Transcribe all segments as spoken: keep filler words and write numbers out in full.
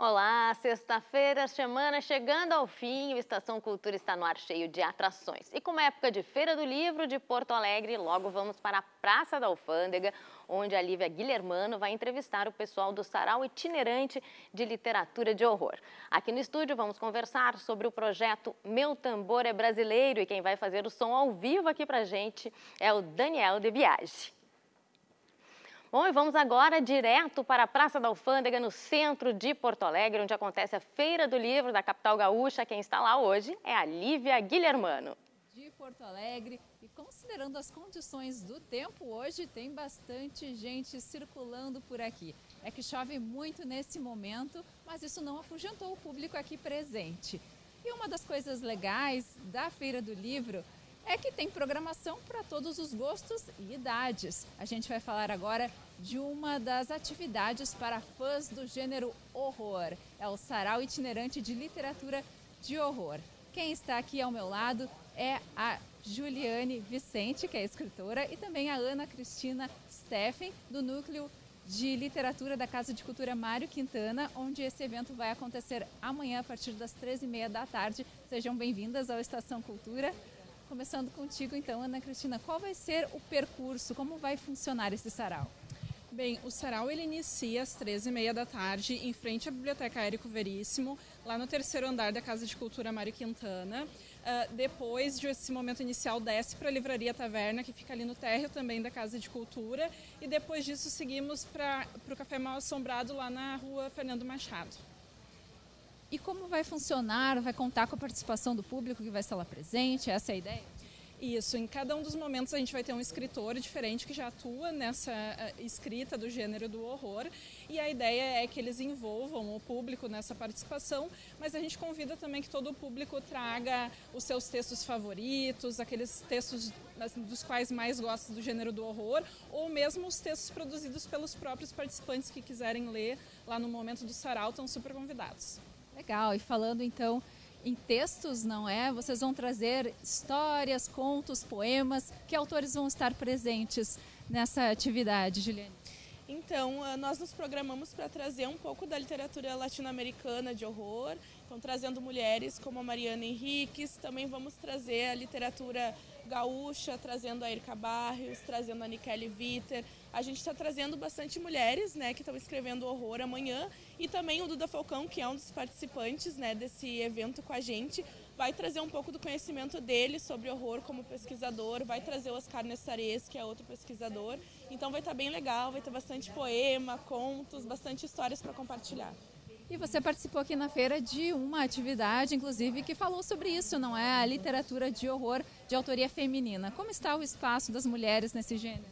Olá, sexta-feira, semana chegando ao fim, o Estação Cultura está no ar cheio de atrações. E como é época de Feira do Livro de Porto Alegre, logo vamos para a Praça da Alfândega, onde a Lívia Guilhermano vai entrevistar o pessoal do Sarau Itinerante de Literatura de Horror. Aqui no estúdio vamos conversar sobre o projeto Meu Tambor é Brasileiro e quem vai fazer o som ao vivo aqui pra gente é o Daniel de Biagi. Bom, e vamos agora direto para a Praça da Alfândega, no centro de Porto Alegre, onde acontece a Feira do Livro da capital gaúcha. Quem está lá hoje é a Lívia Guilhermano. De Porto Alegre, e considerando as condições do tempo hoje, tem bastante gente circulando por aqui. É que chove muito nesse momento, mas isso não afugentou o público aqui presente. E uma das coisas legais da Feira do Livro é que tem programação para todos os gostos e idades. A gente vai falar agora de uma das atividades para fãs do gênero horror. É o Sarau Itinerante de Literatura de Horror. Quem está aqui ao meu lado é a Juliane Vicente, que é escritora, e também a Ana Cristina Steffen, do Núcleo de Literatura da Casa de Cultura Mário Quintana, onde esse evento vai acontecer amanhã a partir das treze e meia da tarde. Sejam bem-vindas ao Estação Cultura. Começando contigo, então, Ana Cristina, qual vai ser o percurso, como vai funcionar esse sarau? Bem, o sarau ele inicia às treze e meia da tarde, em frente à Biblioteca Érico Veríssimo, lá no terceiro andar da Casa de Cultura Mário Quintana. Uh, depois desse momento inicial, desce para a Livraria Taverna, que fica ali no térreo também da Casa de Cultura. E depois disso, seguimos para o Café Mal Assombrado, lá na Rua Fernando Machado. E como vai funcionar? Vai contar com a participação do público que vai estar lá presente? Essa é a ideia? Isso, em cada um dos momentos a gente vai ter um escritor diferente que já atua nessa uh, escrita do gênero do horror, e a ideia é que eles envolvam o público nessa participação, mas a gente convida também que todo o público traga os seus textos favoritos, aqueles textos dos quais mais gosta do gênero do horror, ou mesmo os textos produzidos pelos próprios participantes que quiserem ler lá no momento do sarau, estão super convidados. Legal, e falando então em textos, não é? Vocês vão trazer histórias, contos, poemas. Que autores vão estar presentes nessa atividade, Juliane? Então, nós nos programamos para trazer um pouco da literatura latino-americana de horror, então trazendo mulheres como a Mariana Henriques, também vamos trazer a literatura gaúcha, trazendo a Irka Barrios, trazendo a Nicole Viter. A gente está trazendo bastante mulheres, né, que estão escrevendo horror amanhã, e também o Duda Falcão, que é um dos participantes, né, desse evento com a gente, vai trazer um pouco do conhecimento dele sobre horror como pesquisador, vai trazer o Oscar Nessares, que é outro pesquisador. Então vai estar bem legal, vai ter bastante poema, contos, bastante histórias para compartilhar. E você participou aqui na feira de uma atividade, inclusive, que falou sobre isso, não é? A literatura de horror de autoria feminina. Como está o espaço das mulheres nesse gênero?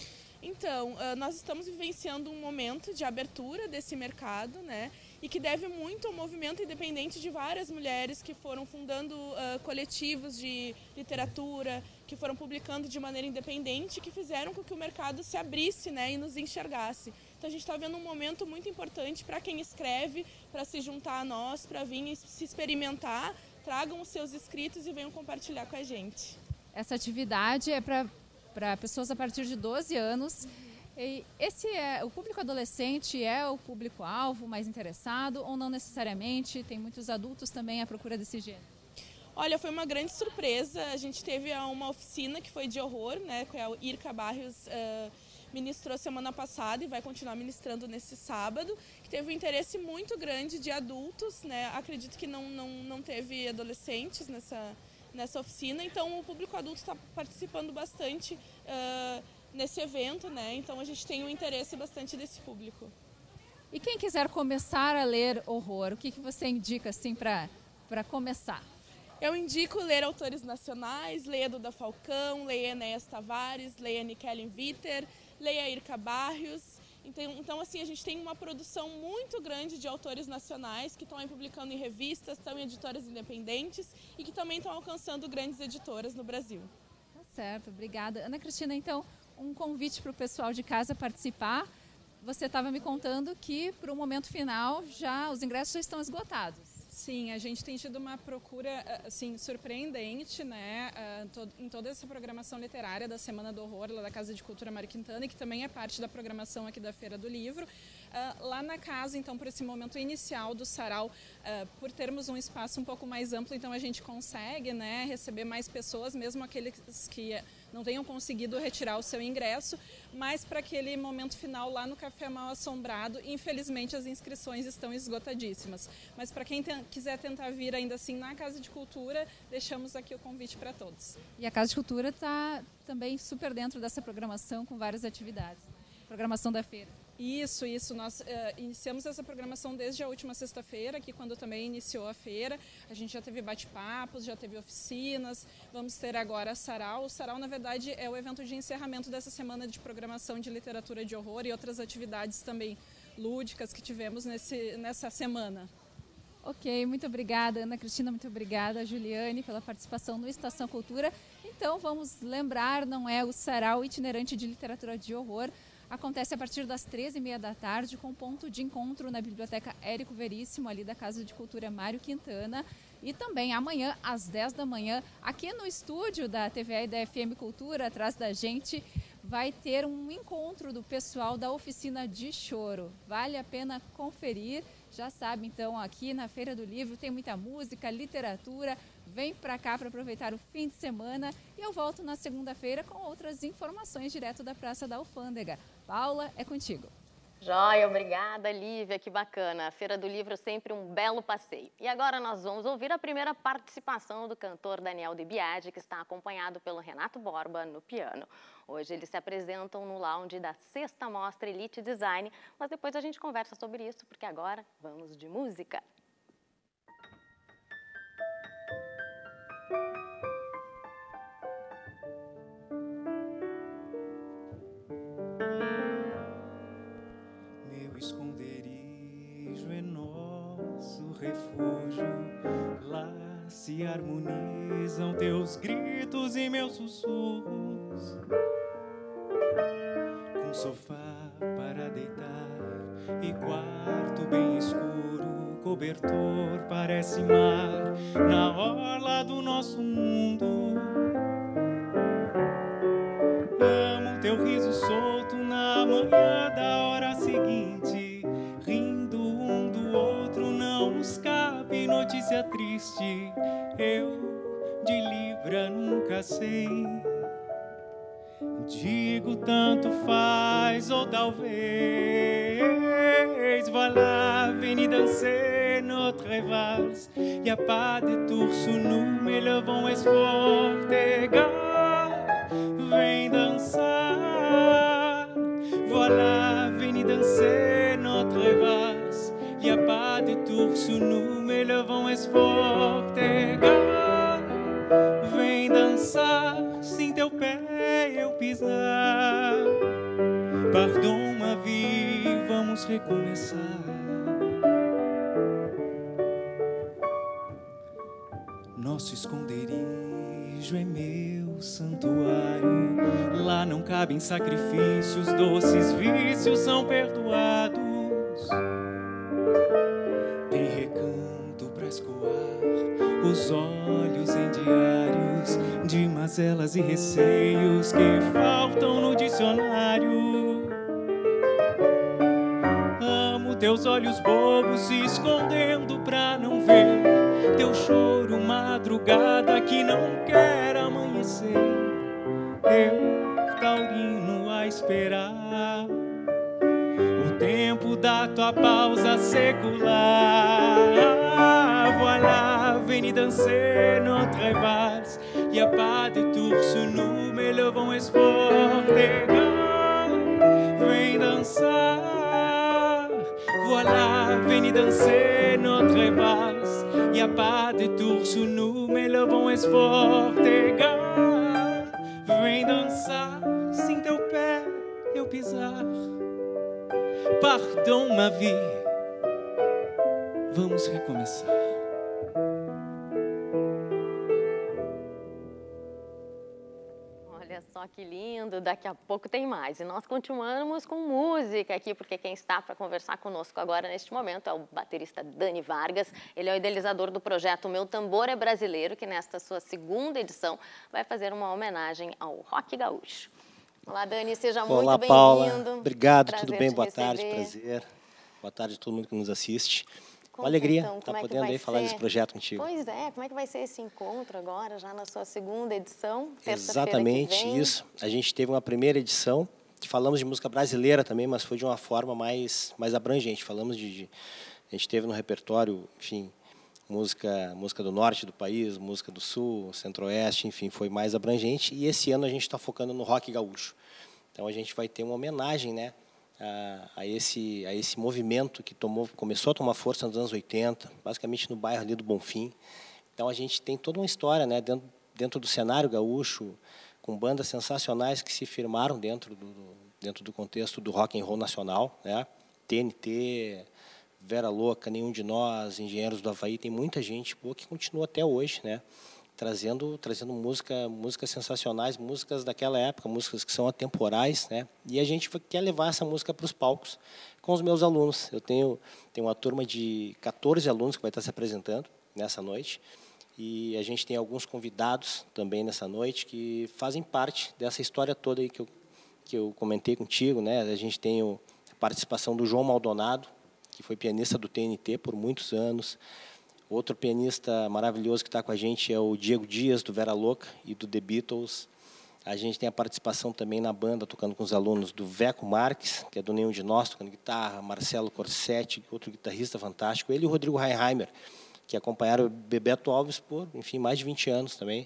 Então, nós estamos vivenciando um momento de abertura desse mercado, né? E que deve muito ao movimento independente de várias mulheres que foram fundando uh, coletivos de literatura, que foram publicando de maneira independente, que fizeram com que o mercado se abrisse, né, e nos enxergasse. Então a gente está vendo um momento muito importante para quem escreve, para se juntar a nós, para vir se experimentar, tragam os seus escritos e venham compartilhar com a gente. Essa atividade é para para pessoas a partir de doze anos. E esse é o público adolescente, é o público-alvo mais interessado ou não necessariamente? Tem muitos adultos também à procura desse gênero? Olha, foi uma grande surpresa. A gente teve uma oficina que foi de horror, né, que a Irka Barrios uh, ministrou semana passada e vai continuar ministrando nesse sábado, que teve um interesse muito grande de adultos, né? Acredito que não, não, não teve adolescentes nessa, nessa oficina, então o público adulto está participando bastante uh, nesse evento, né? Então a gente tem um interesse bastante desse público. E quem quiser começar a ler horror, o que, que você indica assim para para começar? Eu indico ler autores nacionais, leia Duda Falcão, leia Enéas Tavares, leia Nicole Viter, leia Irka Barrios. Então, então, assim, a gente tem uma produção muito grande de autores nacionais que estão aí publicando em revistas, estão em editoras independentes e que também estão alcançando grandes editoras no Brasil. Tá certo, obrigada. Ana Cristina, então, um convite para o pessoal de casa participar. Você estava me contando que para o momento final já os ingressos já estão esgotados. Sim, a gente tem tido uma procura assim, surpreendente, né, em toda essa programação literária da Semana do Horror, lá da Casa de Cultura Mário Quintana, e que também é parte da programação aqui da Feira do Livro. Uh, lá na casa, então, por esse momento inicial do sarau, uh, por termos um espaço um pouco mais amplo, então a gente consegue, né, receber mais pessoas, mesmo aqueles que não tenham conseguido retirar o seu ingresso, mas para aquele momento final lá no Café Mal Assombrado, infelizmente as inscrições estão esgotadíssimas. Mas para quem te- quiser tentar vir ainda assim na Casa de Cultura, deixamos aqui o convite para todos. E a Casa de Cultura está também super dentro dessa programação com várias atividades. Programação da feira. Isso, isso. Nós uh, iniciamos essa programação desde a última sexta-feira, que quando também iniciou a feira. A gente já teve bate-papos, já teve oficinas, vamos ter agora a sarau. O sarau, na verdade, é o evento de encerramento dessa semana de programação de literatura de horror e outras atividades também lúdicas que tivemos nesse, nessa semana. Ok, muito obrigada, Ana Cristina, muito obrigada, Juliane, pela participação no Estação Cultura. Então, vamos lembrar, não é o sarau itinerante de literatura de horror. Acontece a partir das treze e meia da tarde, com ponto de encontro na Biblioteca Érico Veríssimo, ali da Casa de Cultura Mário Quintana. E também amanhã, às dez da manhã, aqui no estúdio da T V A e da F M Cultura, atrás da gente, vai ter um encontro do pessoal da Oficina de Choro. Vale a pena conferir. Já sabe, então, aqui na Feira do Livro tem muita música, literatura. Vem para cá para aproveitar o fim de semana e eu volto na segunda-feira com outras informações direto da Praça da Alfândega. Paula, é contigo. Joia, obrigada, Lívia, que bacana. A Feira do Livro sempre um belo passeio. E agora nós vamos ouvir a primeira participação do cantor Daniel De Biagi, que está acompanhado pelo Renato Borba no piano. Hoje eles se apresentam no lounge da sexta Mostra Elite Design, mas depois a gente conversa sobre isso, porque agora vamos de música. Esconderijo é nosso refúgio, lá se harmonizam teus gritos e meus sussurros. Com sofá para deitar e quarto bem escuro, cobertor parece mar na orla do nosso mundo. Amo teu riso solto na manhã da hora seguinte, rindo um do outro, não nos cabe notícia triste. Eu de Libra nunca sei, digo tanto faz ou talvez. Voilà, venez danser notre valse, y a pas de tour sous nous, mais le vent est fort égal. Vem dançar, voilà, venez danser notre valse. Y a pas de tour sous nous, mais le vent est fort égal. Vem dançar, sem teu pé eu pisar. Pardon, ma vie, vamos recomeçar. Nosso esconderijo é meu santuário, lá não cabem sacrifícios, doces vícios são perdoados. Tem recanto pra escoar os olhos em diários de mazelas e receios que faltam no dicionário. Amo teus olhos bobos se escondendo pra não ver teu choro madrugada que não quer amanhecer. Eu, taurino, a esperar o tempo da tua pausa secular. Voilà, venez danser notre valse. Y a pas de tour sous nous, mais le vent est fort égal. Vem dançar, voilà, venez danser notre valse. Y a pas de tour sous nous, mais le vent est fort égal. Vem dançar, sem teu pé eu pisar. Pardon, ma vie, vamos recomeçar. Olha só que lindo, daqui a pouco tem mais. E nós continuamos com música aqui, porque quem está para conversar conosco agora, neste momento, é o baterista Dani Vargas. Ele é o idealizador do projeto Meu Tambor é Brasileiro, que nesta sua segunda edição vai fazer uma homenagem ao rock gaúcho. Olá, Dani, seja Olá, muito Paula. bem-vindo. Obrigado, Prazer tudo bem? te Boa receber. tarde, prazer. Boa tarde a todo mundo que nos assiste. Com Conta, alegria então, estar como é que podendo vai aí falar ser? desse projeto contigo. Pois é, como é que vai ser esse encontro agora, já na sua segunda edição, terça-feira que Exatamente vem? isso. A gente teve uma primeira edição, que falamos de música brasileira também, mas foi de uma forma mais, mais abrangente. Falamos de, de... A gente teve no repertório, enfim, música, música do norte do país, música do sul, centro-oeste, enfim, foi mais abrangente. E esse ano a gente está focando no rock gaúcho. Então a gente vai ter uma homenagem, né, a, a, esse, a esse movimento que tomou, começou a tomar força nos anos oitenta, basicamente no bairro ali do Bonfim. Então a gente tem toda uma história, né, dentro, dentro do cenário gaúcho, com bandas sensacionais que se firmaram dentro do, dentro do contexto do rock and roll nacional, né? T N T, Vera Louca, Nenhum de Nós, Engenheiros do Havaí, tem muita gente boa que continua até hoje, né? Trazendo, trazendo música, músicas sensacionais, músicas daquela época, músicas que são atemporais, né? E a gente quer levar essa música para os palcos com os meus alunos. Eu tenho, tenho uma turma de quatorze alunos que vai estar se apresentando nessa noite. E a gente tem alguns convidados também nessa noite que fazem parte dessa história toda aí que eu, que eu comentei contigo, né? A gente tem o, a participação do João Maldonado, que foi pianista do T N T por muitos anos. Outro pianista maravilhoso que está com a gente é o Diego Dias, do Vera Louca e do The Beatles. A gente tem a participação também na banda, tocando com os alunos, do Veco Marques, que é do Nenhum de Nós, tocando guitarra, Marcelo Corsetti, outro guitarrista fantástico, ele e o Rodrigo Heinheimer, que acompanharam o Bebeto Alves por, enfim, mais de vinte anos também.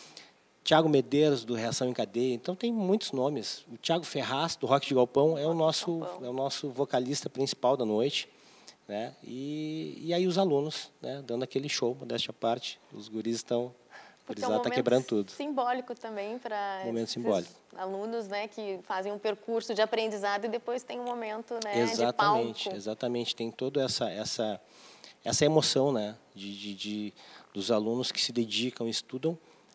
Tiago Medeiros, do Reação em Cadeia. Então, tem muitos nomes. O Tiago Ferraz, do Rock de Galpão, é o nosso, é o nosso vocalista principal da noite, né? E, e aí os alunos, né, dando aquele show, modéstia à parte. Os guris estão... O gurizada está quebrando tudo. Simbólico também para Momento simbólico. Alunos, né, que fazem um percurso de aprendizado e depois tem um momento, né, exatamente, de palco. Exatamente. Tem toda essa... essa essa emoção, né, de, de, de, dos alunos que se dedicam, estudam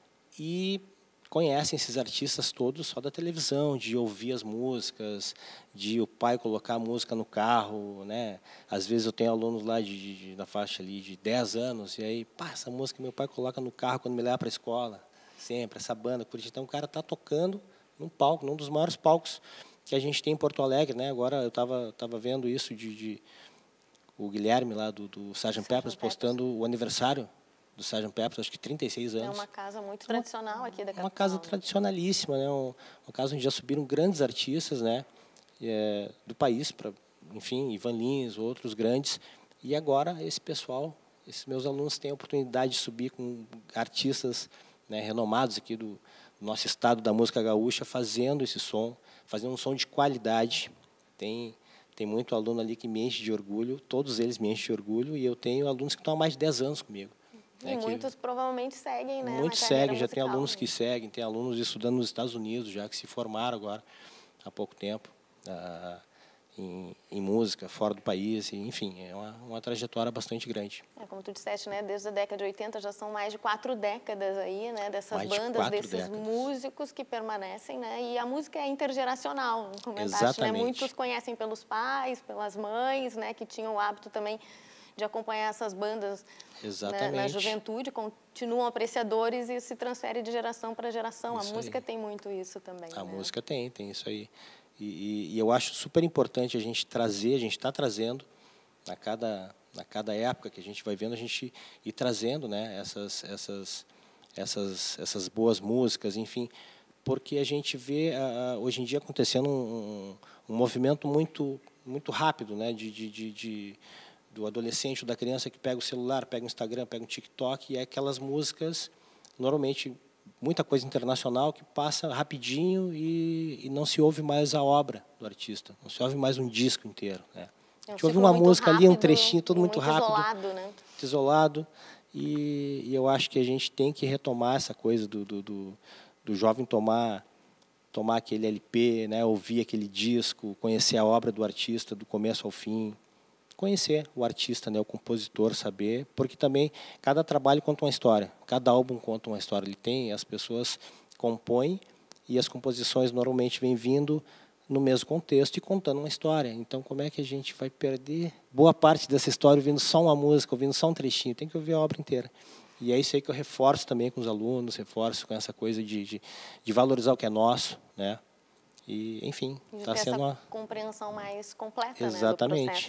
e conhecem esses artistas todos só da televisão, de ouvir as músicas, de o pai colocar a música no carro, né? Às vezes eu tenho alunos lá de, de, na faixa ali de dez anos, e aí, pá, essa música meu pai coloca no carro quando me leva para a escola, sempre, essa banda, por então o cara está tocando num palco, num dos maiores palcos que a gente tem em Porto Alegre, né? Agora eu estava tava vendo isso de... de o Guilherme, lá do, do sergeant Peppers, postando o aniversário do sergeant Peppers, acho que trinta e seis anos. É uma casa muito tradicional aqui da capital. Uma casa tradicionalíssima, né? Um, uma casa onde já subiram grandes artistas, né? É, do país, pra, enfim, Ivan Lins, outros grandes. E agora esse pessoal, esses meus alunos têm a oportunidade de subir com artistas, né, renomados aqui do, do nosso estado da música gaúcha, fazendo esse som, fazendo um som de qualidade. Tem... Tem muito aluno ali que me enche de orgulho, todos eles me enchem de orgulho, e eu tenho alunos que estão há mais de dez anos comigo. E né, muitos que, provavelmente seguem, né? Muitos na seguem, já musical, tem alunos né? que seguem, tem alunos estudando nos Estados Unidos, já que se formaram agora, há pouco tempo, ah, em, em música, fora do país, e, enfim, é uma, uma trajetória bastante grande. É, como tu disseste, né, desde a década de oitenta já são mais de quatro décadas aí, né, dessas Mais de bandas, quatro desses décadas. músicos que permanecem, né, e a música é intergeracional, comentaste, né, Exatamente. muitos conhecem pelos pais, pelas mães, né, que tinham o hábito também de acompanhar essas bandas, né, na juventude, continuam apreciadores e se transfere de geração para geração. Isso a música aí. tem muito isso também. A né? música tem, tem isso aí. E, e, e eu acho super importante a gente trazer, a gente está trazendo, a cada, a cada época que a gente vai vendo, a gente ir trazendo, né, essas, essas, essas, essas boas músicas, enfim, porque a gente vê uh, hoje em dia acontecendo um, um, um movimento muito, muito rápido, né, de, de, de, de, do adolescente ou da criança que pega o celular, pega o Instagram, pega o TikTok, e é aquelas músicas, normalmente, muita coisa internacional que passa rapidinho e, e não se ouve mais a obra do artista, não se ouve mais um disco inteiro, né? É um a gente ouve ciclo uma muito música ali, um rápido trechinho, todo e muito, muito rápido, isolado, né? muito isolado, e, e eu acho que a gente tem que retomar essa coisa do, do, do, do jovem tomar, tomar aquele L P, né? Ouvir aquele disco, conhecer a obra do artista do começo ao fim, conhecer o artista, né, o compositor, saber, porque também cada trabalho conta uma história, cada álbum conta uma história. Ele tem, as pessoas compõem e as composições normalmente vêm vindo no mesmo contexto e contando uma história. Então, como é que a gente vai perder boa parte dessa história ouvindo só uma música, ouvindo só um trechinho? Tem que ouvir a obra inteira. E é isso aí que eu reforço também com os alunos, reforço com essa coisa de, de, de valorizar o que é nosso, né? E, enfim, está sendo uma compreensão mais completa, exatamente. Né, do processo.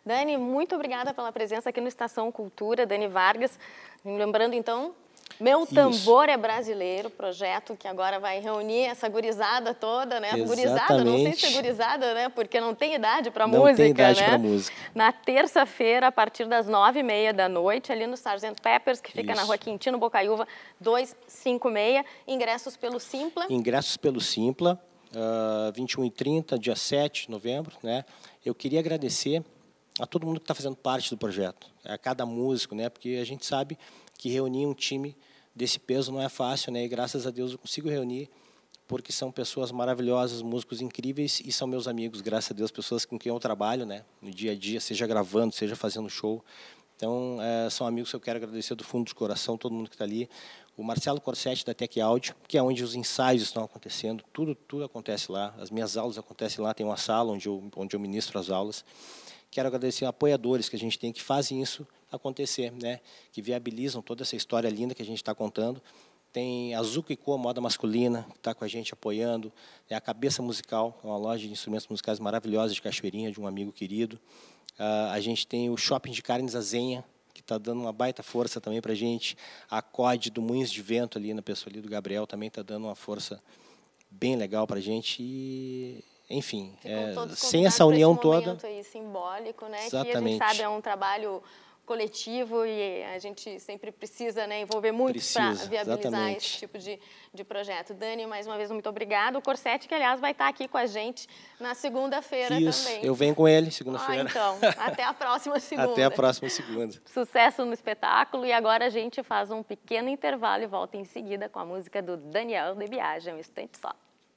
Dani, muito obrigada pela presença aqui no Estação Cultura, Dani Vargas. Lembrando, então, Meu Tambor Isso. é Brasileiro, projeto que agora vai reunir essa gurizada toda, né? Exatamente. Gurizada, não sei se é gurizada, né? Porque não tem idade para música, Não tem idade né? para música. Na terça-feira, a partir das nove e meia da noite, ali no sargento Peppers, que fica Isso. na rua Quintino Bocaiúva, duzentos e cinquenta e seis. Ingressos pelo Simpla. Ingressos pelo Simpla, uh, vinte e um e trinta, dia sete de novembro, né? Eu queria agradecer a todo mundo que está fazendo parte do projeto, a cada músico, né? Porque a gente sabe que reunir um time desse peso não é fácil, né? E graças a Deus eu consigo reunir, porque são pessoas maravilhosas, músicos incríveis e são meus amigos, graças a Deus, pessoas com quem eu trabalho, né? No dia a dia, seja gravando, seja fazendo show. Então, é, são amigos que eu quero agradecer do fundo do coração, todo mundo que está ali. O Marcelo Corsetti, da Tec Áudio, que é onde os ensaios estão acontecendo, tudo, tudo acontece lá. As minhas aulas acontecem lá, tem uma sala onde eu, onde eu ministro as aulas. Quero agradecer a apoiadores que a gente tem que fazem isso acontecer, né? Que viabilizam toda essa história linda que a gente está contando. Tem a Zuko e Co, moda masculina, que está com a gente apoiando. É a Cabeça Musical, uma loja de instrumentos musicais maravilhosa de Cachoeirinha, de um amigo querido. Uh, a gente tem o Shopping de Carnes Azenha, que está dando uma baita força também para a gente. A C O D do Moinhos de Vento, ali na pessoa ali do Gabriel, também está dando uma força bem legal para a gente. E... Enfim, é, sem essa união toda... Aí simbólico, né? Exatamente. Que a gente sabe é um trabalho coletivo e a gente sempre precisa, né, envolver muitos para viabilizar exatamente. esse tipo de, de projeto. Dani, mais uma vez, muito obrigada. O Corsetti, que, aliás, vai estar aqui com a gente na segunda-feira também. Eu venho com ele segunda-feira. Ah, então, até a próxima segunda. Até a próxima segunda. Sucesso no espetáculo. E agora a gente faz um pequeno intervalo e volta em seguida com a música do Daniel de Biagem, um instante só.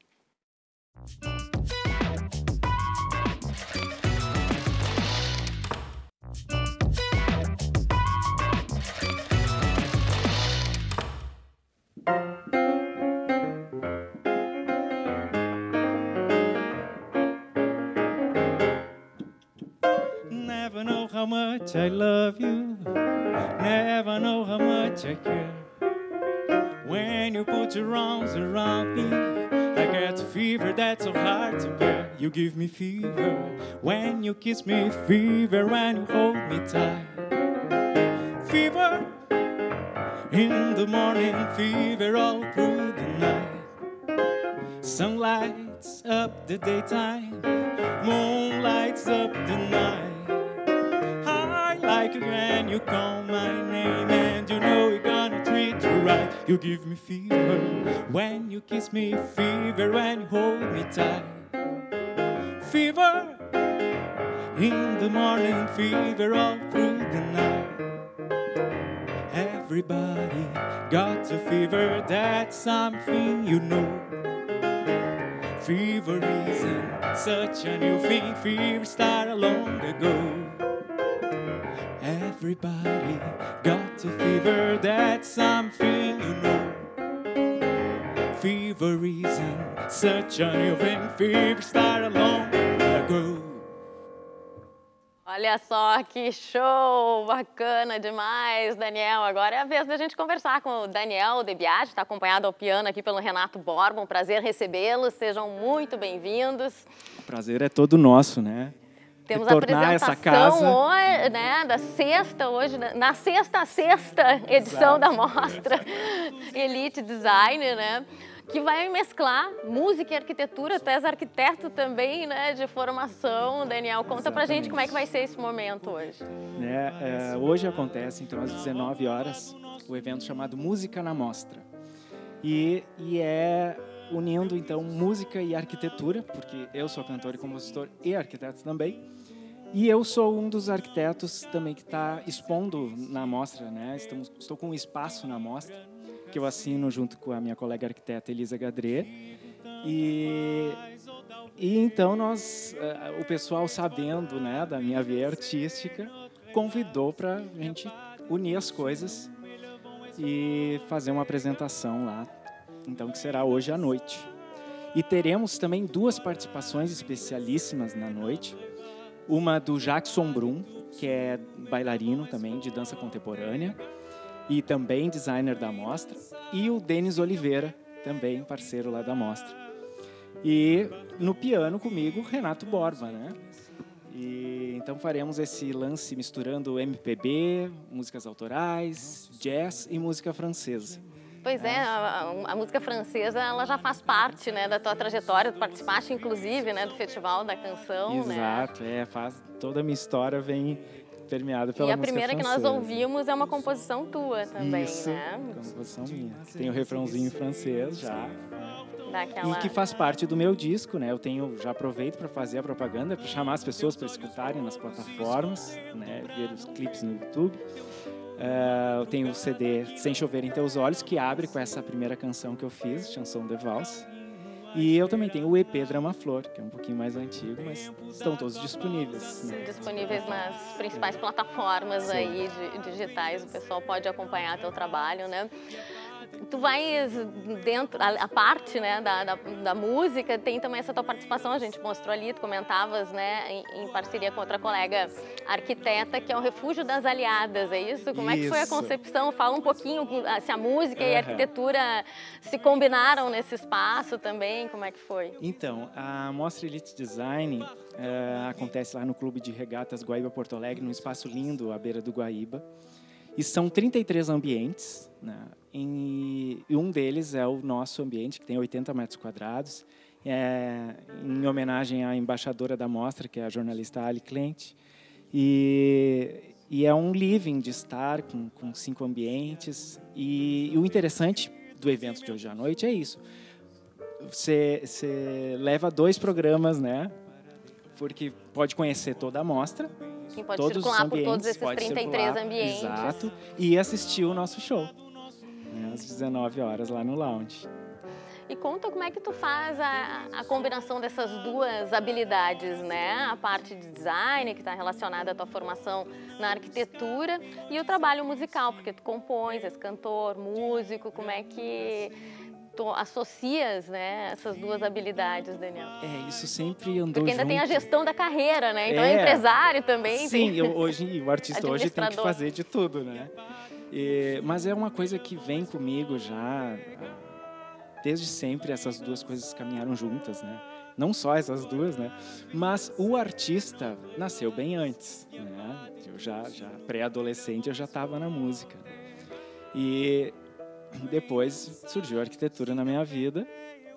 Never know how much I love you, never know how much I care. When you put your arms around me, I get a fever that's so hard to bear. You give me fever when you kiss me, fever when you hold me tight. Fever in the morning, fever all through the night. Sun lights up the daytime, moon lights up the night. I like it when you call my name and you know you're gonna treat you right. You give me fever when you kiss me, fever when you hold me tight. Fever in the morning, fever all through the night. Everybody got a fever, that's something you know. Fever isn't such a new thing, fever started long ago. Everybody got a fever, that's something you know. Fever isn't such a new thing, fever started long ago. Olha só que show, bacana demais, Daniel. Agora é a vez da gente conversar com o Daniel de Biagem, está acompanhado ao piano aqui pelo Renato Borba. Um prazer recebê-los, sejam muito bem-vindos. O prazer é todo nosso, né? Temos a apresentação hoje, né, da sexta, hoje, na sexta, sexta edição Exato. Da mostra Elite Design, né? Que vai mesclar música e arquitetura. Tu és arquiteto também, né, de formação. Daniel, conta Exatamente. Pra gente como é que vai ser esse momento hoje. É, é, hoje acontece, então, às dezenove horas, o evento chamado Música na Mostra. E, e é unindo, então, música e arquitetura, porque eu sou cantor e compositor e arquiteto também. E eu sou um dos arquitetos também que está expondo na mostra, né? Estamos, estou com um espaço na mostra, que eu assino junto com a minha colega arquiteta Elisa Gadré. E, e então nós, uh, o pessoal sabendo, né, da minha veia artística, convidou para a gente unir as coisas e fazer uma apresentação lá, então que será hoje à noite. E teremos também duas participações especialíssimas na noite, uma do Jackson Brum, que é bailarino também de dança contemporânea, e também designer da mostra, e o Denis Oliveira, também parceiro lá da mostra. E no piano comigo, Renato Borba, né? E então faremos esse lance misturando M P B, músicas autorais, jazz e música francesa. Pois é, a, a música francesa ela já faz parte, né, da tua trajetória, tu participaste inclusive, né, do Festival da Canção. Exato, né? é, faz, toda a minha história vem permeada pela música francesa. E a primeira que nós ouvimos é uma composição tua também, Isso, né? composição minha. Tem o refrãozinho em francês já. Daquela... E que faz parte do meu disco, né? Eu tenho, já aproveito para fazer a propaganda, para chamar as pessoas para escutarem nas plataformas, né? Ver os clipes no YouTube. Uh, eu tenho o C D Sem Chover em Teus Olhos, que abre com essa primeira canção que eu fiz, Chanson de Valse. E eu também tenho o E P Drama Flor, que é um pouquinho mais antigo, mas estão todos disponíveis. Né? Disponíveis nas principais plataformas Sim. aí de, digitais, o pessoal pode acompanhar teu trabalho, né? Tu vais dentro, a, a parte né, da, da, da música, tem também essa tua participação, a gente mostrou ali, tu comentavas, né, em, em parceria com outra colega arquiteta, que é o Refúgio das Aliadas, é isso? Como isso. é que foi a concepção? Fala um pouquinho se a música uhum. e a arquitetura se combinaram nesse espaço também, como é que foi? Então, a Mostra Elite Design uh, acontece lá no Clube de Regatas Guaíba Porto Alegre, num espaço lindo à beira do Guaíba. E são trinta e três ambientes, né? E um deles é o nosso ambiente, que tem oitenta metros quadrados, é, em homenagem à embaixadora da mostra, que é a jornalista Ali Clemente. E, e é um living de estar com, com cinco ambientes. E, e o interessante do evento de hoje à noite é isso. Você, você leva dois programas, né? Porque pode conhecer toda a mostra. Quem pode todos circular os por todos esses trinta e três circular, ambientes. Exato. E assistir o nosso show, né, às dezenove horas lá no lounge. E conta como é que tu faz a, a combinação dessas duas habilidades, né? A parte de design, que está relacionada à tua formação na arquitetura, e o trabalho musical, porque tu compões, és cantor, músico, como é que tu associas, né, essas duas habilidades, Daniel? É, isso sempre andou Porque ainda junto. tem a gestão da carreira, né? Então é, é empresário também. Sim, tem... eu, hoje, o artista hoje tem que fazer de tudo, né? E, mas é uma coisa que vem comigo já, desde sempre, essas duas coisas caminharam juntas, né? Não só essas duas, né? Mas o artista nasceu bem antes, né? Eu já, já pré-adolescente, eu já estava na música. E depois surgiu a arquitetura na minha vida.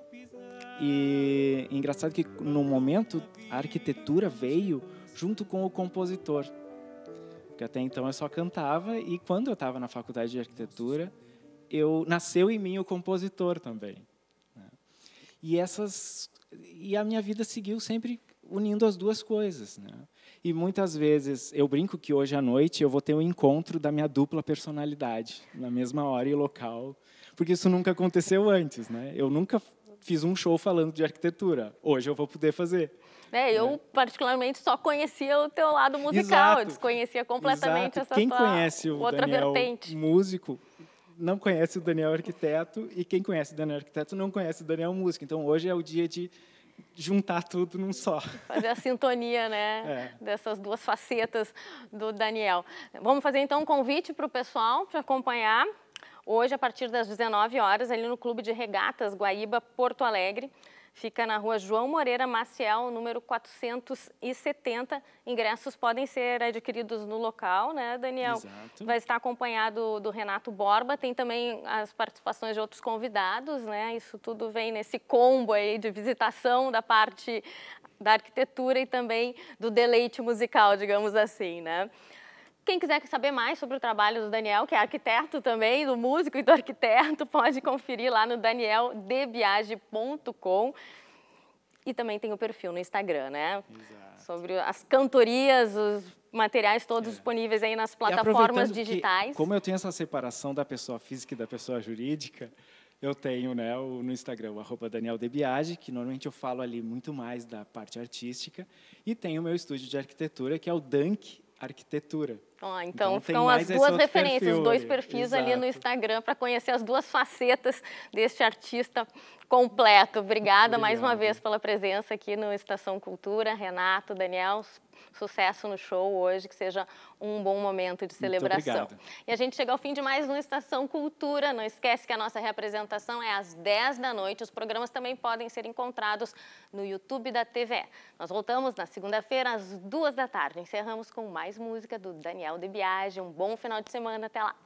E engraçado que no momento a arquitetura veio junto com o compositor. Porque até então eu só cantava, e quando eu estava na faculdade de arquitetura, eu nasceu em mim o compositor também. Né? E essas e a minha vida seguiu sempre unindo as duas coisas, né? E muitas vezes eu brinco que hoje à noite eu vou ter um encontro da minha dupla personalidade na mesma hora e local, porque isso nunca aconteceu antes, né? Eu nunca fiz um show falando de arquitetura. Hoje eu vou poder fazer. É, eu né? particularmente só conhecia o teu lado musical, Exato. eu desconhecia completamente Exato. essa Quem tua conhece o outra Daniel vertente. Músico não conhece o Daniel arquiteto, e quem conhece o Daniel arquiteto não conhece o Daniel músico. Então hoje é o dia de juntar tudo num só. Fazer a sintonia, né, é. dessas duas facetas do Daniel. Vamos fazer então um convite para o pessoal para acompanhar hoje a partir das dezenove horas ali no Clube de Regatas Guaíba Porto Alegre. Fica na rua João Moreira Maciel, número quatrocentos e setenta. Ingressos podem ser adquiridos no local, né, Daniel? Exato. Vai estar acompanhado do Renato Borba. Tem também as participações de outros convidados, né? Isso tudo vem nesse combo aí de visitação da parte da arquitetura e também do deleite musical, digamos assim, né? Quem quiser saber mais sobre o trabalho do Daniel, que é arquiteto também, do músico e do arquiteto, pode conferir lá no daniel de biage ponto com. E também tem o perfil no Instagram, né? Exato. Sobre as cantorias, os materiais todos é. disponíveis aí nas plataformas digitais. Que, como eu tenho essa separação da pessoa física e da pessoa jurídica, eu tenho, né, o, no Instagram o arroba Daniel de Biage, que normalmente eu falo ali muito mais da parte artística, e tenho o meu estúdio de arquitetura, que é o Dunk Arquitetura. Oh, então, então ficam as duas referências, perfil, os dois perfis ali no Instagram para conhecer as duas facetas deste artista completo. Obrigada Obrigado. mais uma vez pela presença aqui no Estação Cultura. Renato, Daniel, sucesso no show hoje, que seja um bom momento de celebração. Muito obrigado. E a gente chega ao fim de mais um Estação Cultura. Não esquece que a nossa representação é às dez da noite. Os programas também podem ser encontrados no YouTube da T V E. Nós voltamos na segunda-feira, às duas da tarde. Encerramos com mais música do Daniel De Biagi. Um bom final de semana. Até lá.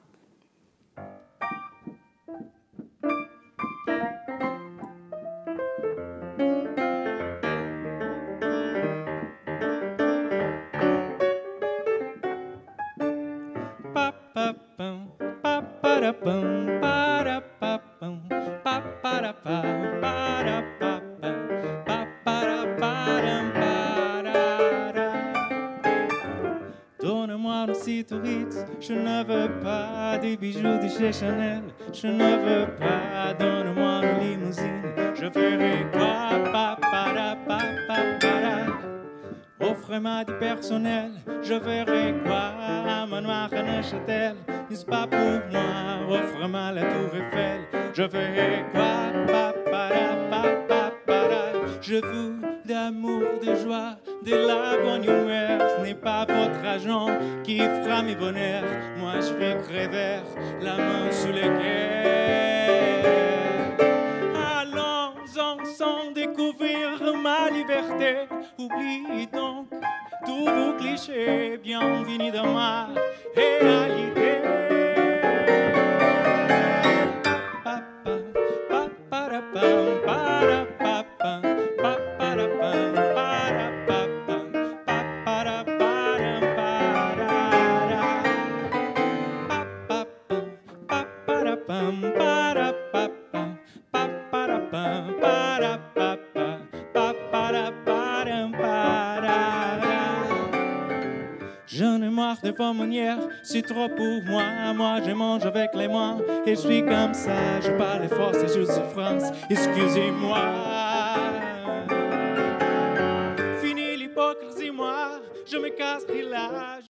Donne-moi le site Ritz, je ne veux pas des bijoux de chez Chanel, je ne veux pas, donne-moi une limousine, je ferai quoi, pa, para, pa, pa, para. Offrez-moi du personnel, je verrai quoi, un manoir à Neuchâtel, n'est-ce pas pour moi, offre-moi la tour Eiffel, je verrai quoi, pa, para, pa, pa, para. Je veux d'amour, de joie, de la bonne humeur, ce n'est pas votre argent qui fera mes bonheurs, moi je vais crever la main sous les quais. Allons ensemble découvrir ma liberté, oublie donc tous vos clichés, bienvenue dans ma réalité. J'en ai marre des faumonières, c'est trop pour moi. Moi je mange avec les mains et je suis comme ça. Je parle fort, c'est juste France, excusez-moi. Fini l'hypocrisie, moi, je me casserai là.